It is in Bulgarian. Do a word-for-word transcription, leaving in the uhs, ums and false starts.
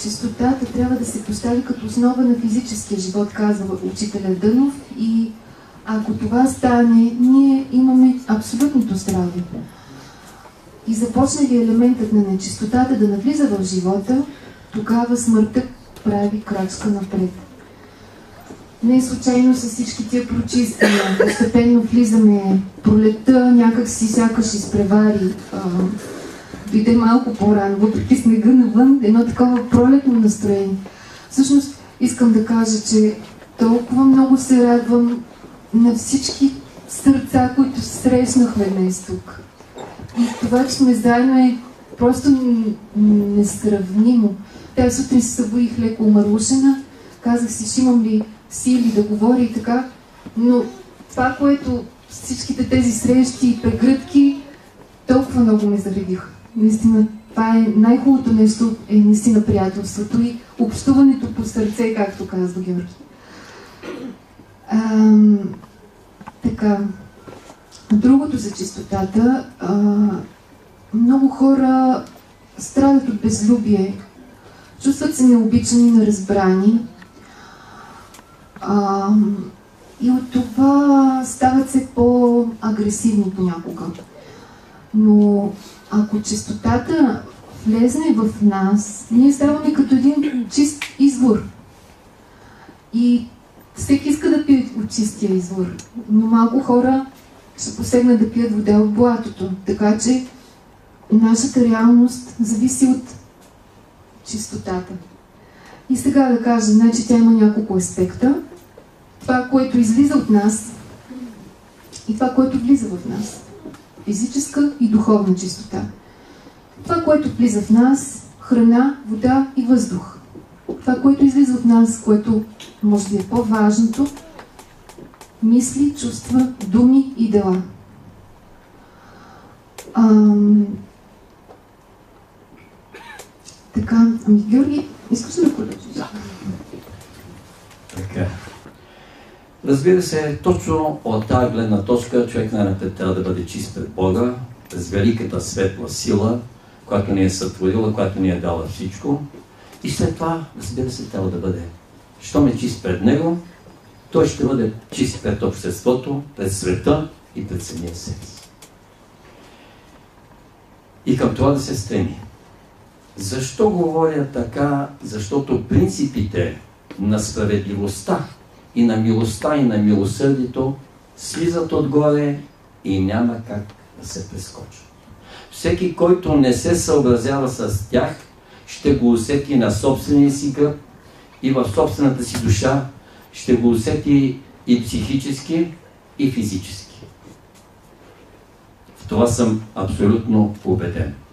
чистотата трябва да се постави като основа на физическия живот, казва учителя Дънов, и ако това стане, ние имаме абсолютното здраве. И започне ли елементът на нечистотата да навлиза в живота, тогава смъртта прави крачка напред. Не случайно с всички тия прочиствания, постепенно влизаме пролетта, някак си сякаш изпревари, а, дойде малко по-рано, въпреки снега навън, едно такова пролетно настроение. Всъщност искам да кажа, че толкова много се радвам на всички сърца, които срещнахме днес тук. И това, че сме заедно, е просто несравнимо. Тази сутрин се събудих леко умърлушена, казах си, ще имам ли сили да говоря и така, но това, което всичките тези срещи и прегръдки, толкова много ме заредиха. Наистина, това е най-хубавото нещо, е наистина приятелството и общуването по сърце, както казва Георги. Ам, така, другото за чистотата, а, много хора страдат от безлюбие, чувстват се необичани, неразбрани, а, и от това стават се по-агресивни понякога. Но ако чистотата влезне в нас, ние ставаме като един чист извор. И всеки иска да пие от чистия извор, но малко хора ще посегнат да пият вода от блатото. Така че нашата реалност зависи от чистотата. И сега да кажа, значи тя има няколко аспекта. Това, което излиза от нас и това, което влиза в нас. Физическа и духовна чистота. Това, което влиза в нас, храна, вода и въздух. Това, което излиза от нас, което може да е по-важното, мисли, чувства, думи и дела. Ам... Така, ами Георги, искаш ли да продължиш? Да. Така. Разбира се, точно от тази гледна точка човек най-напред трябва да бъде чист пред Бога, с великата светла сила, която ни е сътворила, която ни е дала всичко. И след това, разбира се, трябва да бъде, щом е чист пред Него, той ще бъде чист пред обществото, пред света и пред самия себе си. И към това да се стреми. Защо говоря така? Защото принципите на справедливостта и на милостта и на милосърдието слизат отгоре и няма как да се прескочат. Всеки, който не се съобразява с тях, ще го усети на собствения си гръб и в собствената си душа, ще го усети и психически, и физически. В това съм абсолютно убеден.